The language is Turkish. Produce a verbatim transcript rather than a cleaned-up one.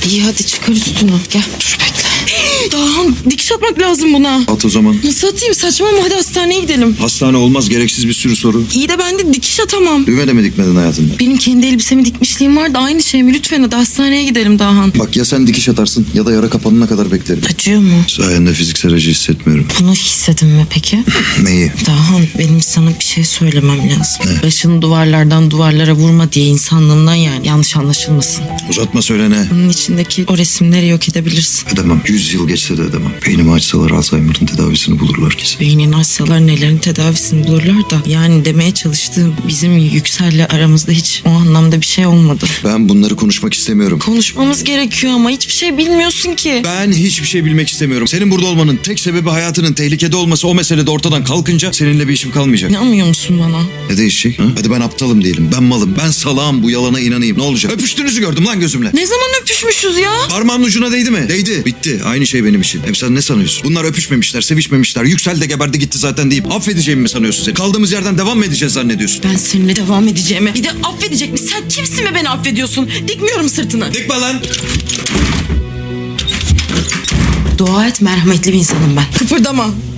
İyi hadi çıkar üstünü. Gel. Dur bekle. Dahan dikiş atmak lazım buna. At o zaman. Nasıl atayım? Saçma mı? Hadi hastaneye gidelim. Hastane olmaz, gereksiz bir sürü soru. İyi de ben de dikiş atamam. Düğme de mi dikmedin hayatında? Benim kendi elbisemi dikmişliğim var da aynı şey mi? Lütfen hadi hastaneye gidelim Dahan. Bak ya sen dikiş atarsın ya da yara kapanana kadar beklerim. Acıyor mu? Sayende fiziksel acı hissetmiyorum. Bunu hissedin mi peki? Neyi? Dahan benim sana bir şey söylemem lazım. Ne? Başını duvarlardan duvarlara vurma diye insanlığımdan yani. Yanlış anlaşılmasın. Uzatma söyle ne? Bunun içindeki o resimleri yok edebilirsin. Edemem. Yüz yıl geçse de edemem. Beynimi açsalar Alzheimer'ın tedavisini bulurlar kesin. Beynini açsalar nelerin tedavisini bulurlar da. Yani demeye çalıştığım bizim Yüksel'le aramızda hiç o anlamda bir şey olmadı. Ben bunları konuşmak istemiyorum. Konuşmamız gerekiyor ama hiçbir şey bilmiyorsun ki. Ben hiçbir şey bilmek istemiyorum. Senin burada olmanın tek sebebi hayatının tehlikede olması. O mesele de ortadan kalkınca seninle bir işim kalmayacak. İnanmıyor musun bana? Ne değişecek? Ha? Hadi ben aptalım diyelim. Ben malım. Ben salağım. Bu yalana inanayım. Ne olacak? Öpüştüğünüzü gördüm lan gözümle. Ne zaman öpüşmüşüz ya? Parmağın ucuna değdi mi? Değdi. Bitti. Aynı şey benim için. Hem sen ne sanıyorsun? Bunlar öpüşmemişler, sevişmemişler. Yüksel de geberdi gitti zaten deyip affedeceğimi mi sanıyorsun sen? Kaldığımız yerden devam mı edeceğiz zannediyorsun? Ben seninle devam edeceğime. Bir de affedecek mi? Sen kimsin ve beni affediyorsun? Dikmiyorum sırtını. Dikme lan. Dua et, merhametli bir insanım ben. Kıpırdama.